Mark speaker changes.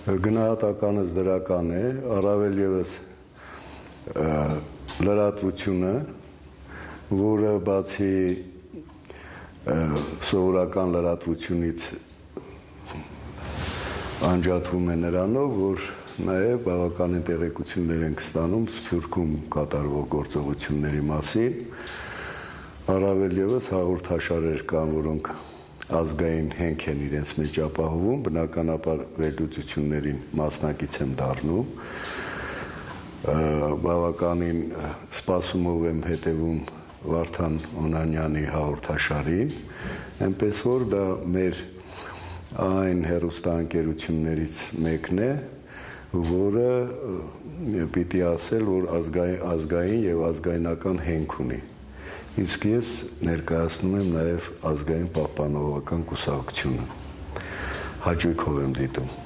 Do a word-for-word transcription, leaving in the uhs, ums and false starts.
Speaker 1: Գնահատականս դրական է, առավել ևս լրատվությունը, որը բացի սովորական լրատվությունից անջատվում է նրանով, որ նաև բավականին տեղեկություններ ենք ստանում Սփյուռքում կատարվող գործողությունների մասին, առավել ևս հաղորդաշարեր կան, որոնք ազգային հենք են իրենց մեջ ապահովում, բնականաբար վերլուծություններին մասնակից եմ դառնում, բավականին սպասումով եմ հետևում Վարդան Օնանյանի հաղորդաշարին, այնպես որ դա մեր այն հեռուստաընկերություններից մեկն է, որը պիտի ասել, որ ազգային, ազգային եւ ազգայնական հենք ունի։ Իսկ ես ներկայացնում եմ նաև ազգային պահպանողական կուսակցությունը։ Հաճույքով եմ դիտում։